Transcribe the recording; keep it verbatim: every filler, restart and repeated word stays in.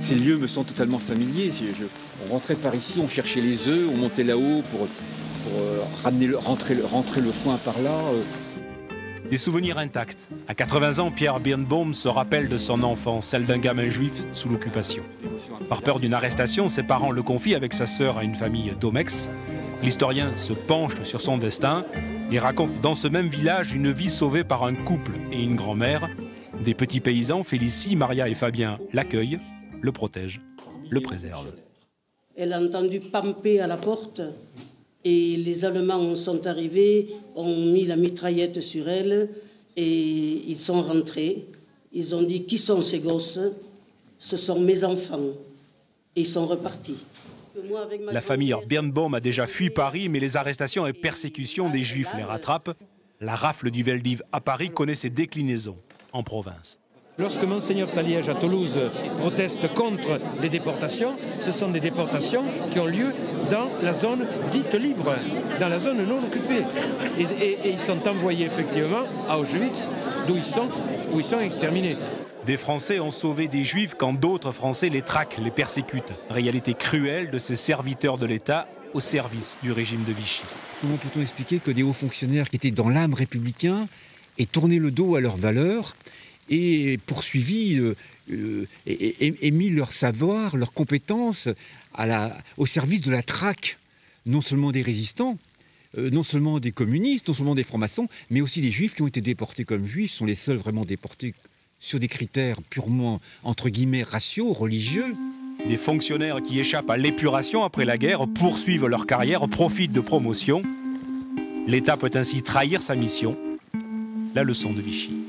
Ces lieux me sont totalement familiers. Je, je, on rentrait par ici, on cherchait les œufs, on montait là-haut pour, pour euh, ramener le, rentrer, le, rentrer le foin par là. Euh. Des souvenirs intacts. À quatre-vingts ans, Pierre Birnbaum se rappelle de son enfance, celle d'un gamin juif sous l'occupation. Par peur d'une arrestation, ses parents le confient avec sa sœur à une famille d'Omex. L'historien se penche sur son destin et raconte dans ce même village une vie sauvée par un couple et une grand-mère. Des petits paysans, Félicie, Maria et Fabien, l'accueillent, le protègent, le préservent. Elle a entendu pamper à la porte et les Allemands sont arrivés, ont mis la mitraillette sur elle et ils sont rentrés. Ils ont dit « Qui sont ces gosses ?» Ce sont mes enfants. Et ils sont repartis. La famille Birnbaum a déjà fui Paris, mais les arrestations et persécutions des Juifs les rattrapent. La rafle du Veldiv à Paris connaît ses déclinaisons en province. Lorsque Monseigneur Saliège à Toulouse proteste contre les déportations, ce sont des déportations qui ont lieu dans la zone dite libre, dans la zone non occupée. Et, et, et ils sont envoyés effectivement à Auschwitz, d'où ils sont, où ils sont exterminés. Des Français ont sauvé des Juifs quand d'autres Français les traquent, les persécutent. Réalité cruelle de ces serviteurs de l'État au service du régime de Vichy. Comment peut-on expliquer que des hauts fonctionnaires qui étaient dans l'âme républicain aient tourné le dos à leurs valeurs et poursuivi euh, euh, et, et, et mis leur savoir, leurs compétences à la, au service de la traque, non seulement des résistants, euh, non seulement des communistes, non seulement des francs-maçons, mais aussi des juifs qui ont été déportés comme juifs, sont les seuls vraiment déportés sur des critères purement, entre guillemets, raciaux, religieux. Des fonctionnaires qui échappent à l'épuration après la guerre poursuivent leur carrière, profitent de promotion. L'État peut ainsi trahir sa mission, la leçon de Vichy.